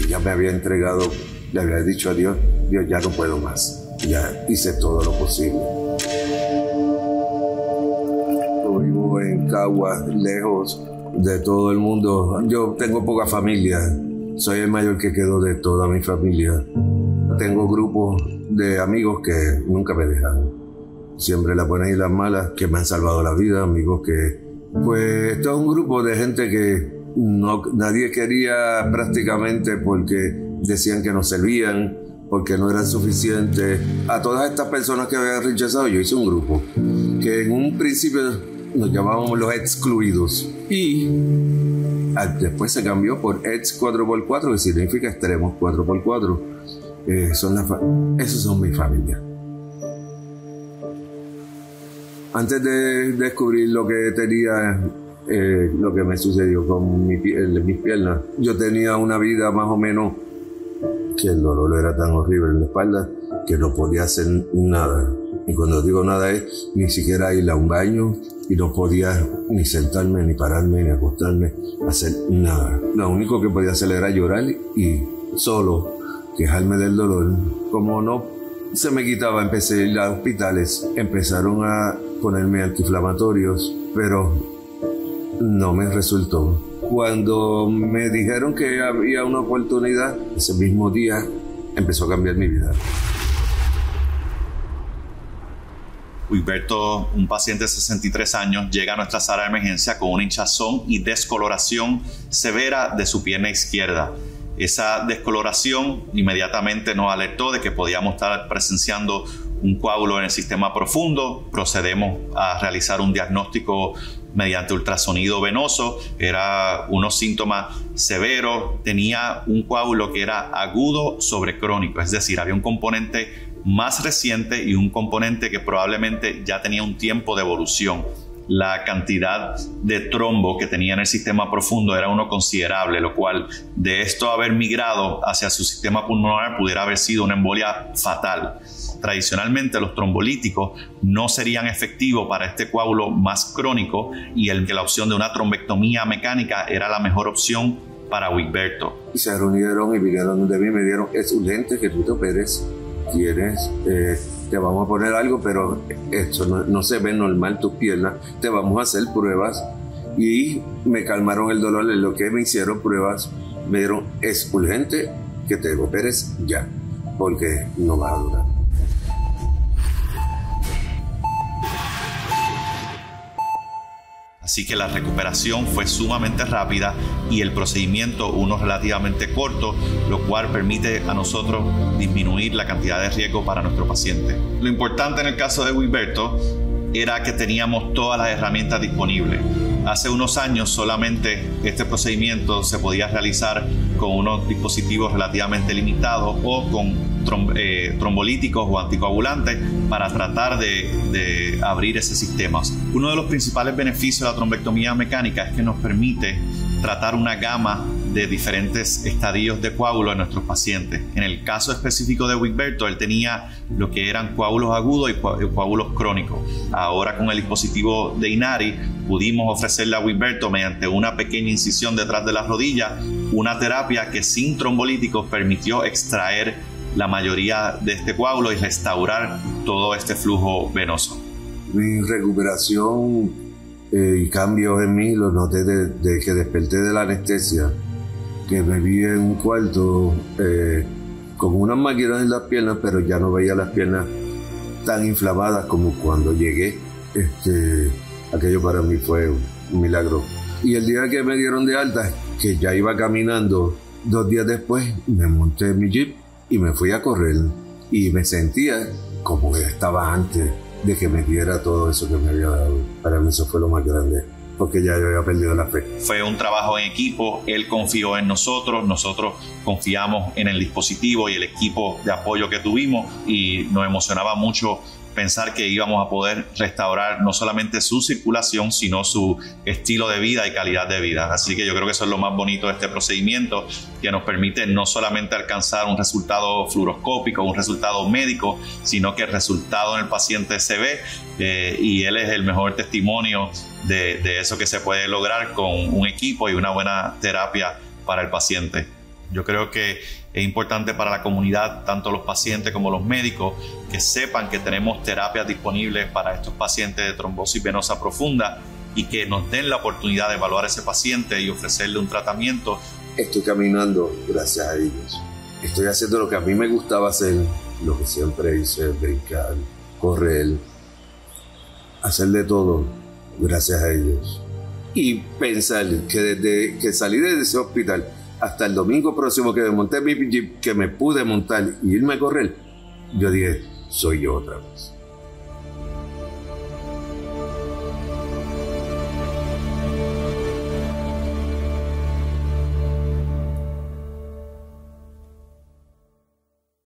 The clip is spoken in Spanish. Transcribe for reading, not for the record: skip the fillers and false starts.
ya me había entregado, le había dicho a Dios, Dios, ya no puedo más, ya hice todo lo posible. Yo vivo en Caguas, lejos de todo el mundo. Yo tengo poca familia, soy el mayor que quedó de toda mi familia. Tengo grupos de amigos que nunca me dejan, siempre las buenas y las malas, que me han salvado la vida, amigos que... Pues esto es un grupo de gente que nadie quería prácticamente porque decían que no servían, porque no eran suficientes. A todas estas personas que había rechazado, yo hice un grupo que en un principio nos llamábamos los excluidos y después se cambió por ex 4x4, que significa extremos 4x4. Esos son mi familia. Antes de descubrir lo que tenía, lo que me sucedió con mis piernas, yo tenía una vida más o menos que el dolor era tan horrible en la espalda que no podía hacer nada. Y cuando digo nada es ni siquiera ir a un baño, y no podía ni sentarme, ni pararme, ni acostarme, hacer nada. Lo único que podía hacer era llorar y solo quejarme del dolor. Como no se me quitaba, empecé a ir a hospitales, empezaron a ponerme antiinflamatorios, pero no me resultó. Cuando me dijeron que había una oportunidad, ese mismo día empezó a cambiar mi vida. Wigberto, un paciente de 63 años, llega a nuestra sala de emergencia con una hinchazón y descoloración severa de su pierna izquierda. Esa descoloración inmediatamente nos alertó de que podíamos estar presenciando un coágulo en el sistema profundo. Procedemos a realizar un diagnóstico mediante ultrasonido venoso. Era unos síntomas severos. Tenía un coágulo que era agudo sobre crónico, es decir, había un componente más reciente y un componente que probablemente ya tenía un tiempo de evolución. La cantidad de trombo que tenía en el sistema profundo era uno considerable, lo cual de esto haber migrado hacia su sistema pulmonar pudiera haber sido una embolia fatal. Tradicionalmente los trombolíticos no serían efectivos para este coágulo más crónico y la opción de una trombectomía mecánica era la mejor opción para Wigberto. Y se reunieron y vinieron donde mí, me dijeron, es urgente que tú te operes, te vamos a poner algo, pero esto no se ve normal tus piernas, te vamos a hacer pruebas. Y me calmaron el dolor, en lo que me hicieron pruebas, me dijeron, es urgente que te operes ya, porque no va a durar. Así que la recuperación fue sumamente rápida y el procedimiento uno relativamente corto, lo cual permite a nosotros disminuir la cantidad de riesgo para nuestro paciente. Lo importante en el caso de Wigberto era que teníamos todas las herramientas disponibles. Hace unos años solamente este procedimiento se podía realizar con unos dispositivos relativamente limitados o con trombolíticos o anticoagulantes para tratar de abrir ese sistema. Uno de los principales beneficios de la trombectomía mecánica es que nos permite tratar una gama de diferentes estadios de coágulo en nuestros pacientes. En el caso específico de Wigberto, él tenía lo que eran coágulos agudos y coágulos crónicos. Ahora con el dispositivo de Inari pudimos ofrecerle a Wigberto, mediante una pequeña incisión detrás de la rodilla, una terapia que sin trombolíticos permitió extraer la mayoría de este coágulo y restaurar todo este flujo venoso. Mi recuperación y cambios en mí los noté de que desperté de la anestesia, que me vi en un cuarto con unas máquinas en las piernas, pero ya no veía las piernas tan inflamadas como cuando llegué. Aquello para mí fue un milagro. Y el día que me dieron de alta, que ya iba caminando, 2 días después me monté en mi jeep y me fui a correr y me sentía como estaba antes de que me diera todo eso que me había dado. Para mí eso fue lo más grande, porque ya yo había perdido la fe. Fue un trabajo en equipo, él confió en nosotros confiamos en el dispositivo y el equipo de apoyo que tuvimos y nos emocionaba mucho pensar que íbamos a poder restaurar no solamente su circulación, sino su estilo de vida y calidad de vida. Así que yo creo que eso es lo más bonito de este procedimiento, que nos permite no solamente alcanzar un resultado fluoroscópico, un resultado médico, sino que el resultado en el paciente se ve y él es el mejor testimonio de eso que se puede lograr con un equipo y una buena terapia para el paciente. Yo creo que es importante para la comunidad, tanto los pacientes como los médicos, que sepan que tenemos terapias disponibles para estos pacientes de trombosis venosa profunda y que nos den la oportunidad de evaluar a ese paciente y ofrecerle un tratamiento. Estoy caminando gracias a ellos. Estoy haciendo lo que a mí me gustaba hacer, lo que siempre hice, brincar, correr, hacer de todo gracias a ellos. Y pensar que desde que salí de ese hospital hasta el domingo próximo que me monté mi jeep, que me pude montar y irme a correr, yo dije, soy yo otra vez.